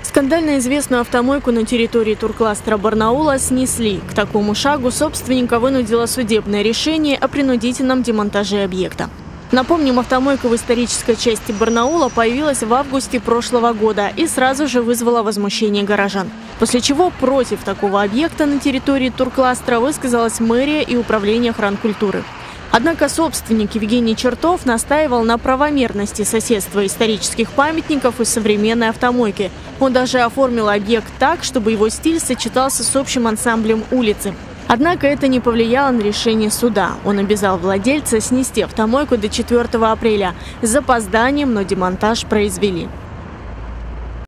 Скандально известную автомойку на территории туркластера Барнаула снесли. К такому шагу собственника вынудило судебное решение о принудительном демонтаже объекта. Напомним, автомойка в исторической части Барнаула появилась в августе прошлого года и сразу же вызвала возмущение горожан. После чего против такого объекта на территории туркластера высказалась мэрия и управление охранкультуры. Однако собственник Евгений Чертов настаивал на правомерности соседства исторических памятников и современной автомойки. Он даже оформил объект так, чтобы его стиль сочетался с общим ансамблем улицы. Однако это не повлияло на решение суда. Он обязал владельца снести автомойку до 4 апреля. С запозданием, но демонтаж произвели.